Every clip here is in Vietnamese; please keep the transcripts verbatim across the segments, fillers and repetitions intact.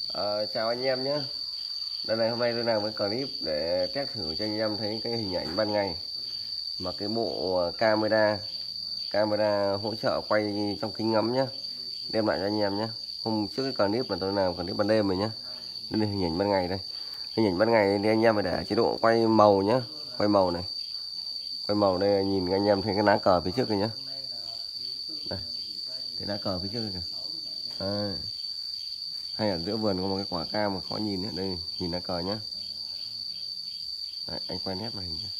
Ờ, Chào anh em nhé. Đây này, hôm nay tôi làm cái clip để test thử cho anh em thấy cái hình ảnh ban ngày mà cái bộ camera camera hỗ trợ quay trong kính ngắm nhé, đem lại cho anh em nhé. Hôm trước cái clip mà tôi làm clip ban đêm rồi nhé, đây là hình ảnh ban ngày đây. Hình ảnh ban ngày thì anh em phải để chế độ quay màu nhé, quay màu này, quay màu đây, nhìn anh em thấy cái lá cờ phía trước này nhé. Đây, cái lá cờ phía trước này kìa. À, hay ở giữa vườn có một cái quả cam mà khó nhìn đấy, đây nhìn lá cờ nhé. Đấy, anh quay nét màn hình nhé.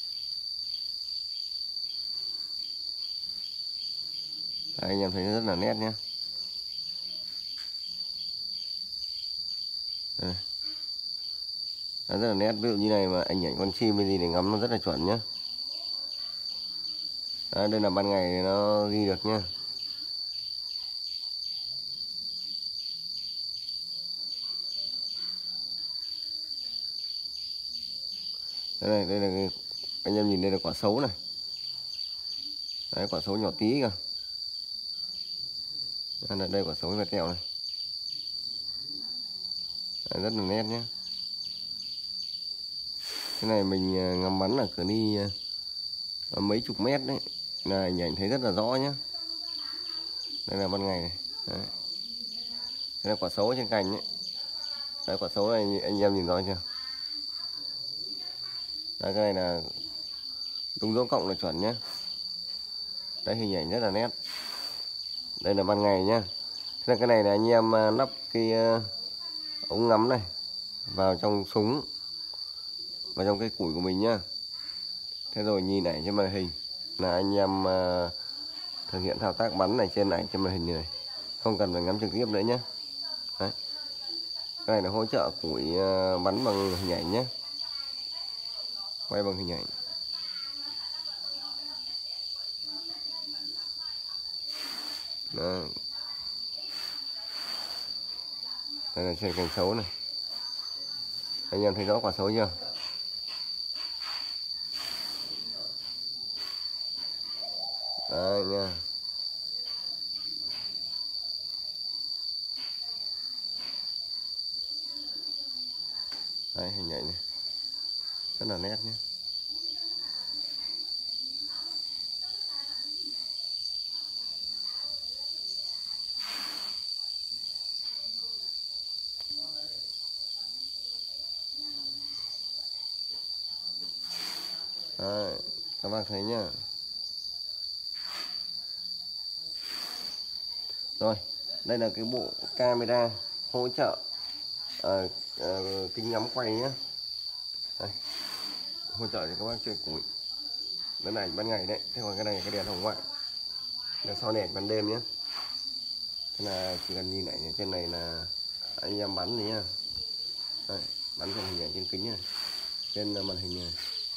Đấy, anh em thấy rất là nét nhé. Đây. Nó rất là nét, ví dụ như này mà ảnh ảnh con chim hay gì để ngắm nó rất là chuẩn nhé. Đấy, đây là ban ngày thì nó ghi được nhá. Đây này, đây là cái, anh em nhìn đây là quả sấu này. Đấy, quả sấu nhỏ tí kìa. Đây là đây quả sấu vẹt tẹo này. Đấy, rất là nét nhé. Cái này mình ngắm bắn là cửa đi mấy chục mét đấy, là ảnh ảnh thấy rất là rõ nhé. Đây là ban ngày này. Đấy. Đây là quả sấu trên cành đấy. Đấy, quả sấu này anh em nhìn rõ chưa? Đấy, cái này là đúng dấu cộng là chuẩn nhé. Đấy, hình ảnh rất là nét. Đây là ban ngày nhá. Thế là cái này là anh em lắp cái ống ngắm này vào trong súng, vào trong cái củi của mình nhá. Thế rồi nhìn ảnh trên màn hình là anh em thực hiện thao tác bắn này trên ảnh trên màn hình này, không cần phải ngắm trực tiếp nữa nhé. Đấy. Cái này là hỗ trợ củi bắn bằng hình ảnh nhé, quay bằng hình ảnh. Đó. Đây là trên cành sấu này, anh em thấy rõ quả sấu chưa? Đấy nha. Đấy, hình ảnh này rất là nét nhé. Đấy, các bác thấy nhá. Rồi, đây là cái bộ camera hỗ trợ à, à, kính ngắm quay nhé. Đây, hỗ trợ cho các bác chơi củi. Đây là ảnh ban ngày đấy. Thế còn cái này là cái đèn hồng ngoại, là soi đèn ban đêm nhé. Thế là chỉ cần nhìn ảnh ở trên này là anh em bắn này nhá. Đấy, bắn trên hình ảnh trên kính này, trên màn hình này.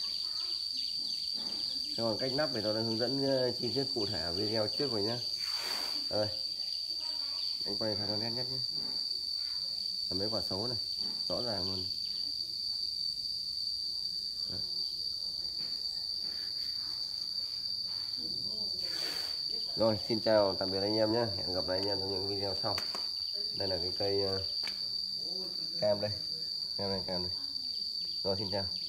Thế còn cách lắp thì tôi đã hướng dẫn chi tiết cụ thể ở video trước rồi nhé. Đây, anh quay phải nó nét nhất nhé. Là mấy quả sấu này rõ ràng luôn. Đấy. Rồi, xin chào tạm biệt anh em nhé. Hẹn gặp lại anh em trong những video sau. Đây là cái cây uh, cam đây, cam này, cam này. Rồi, xin chào.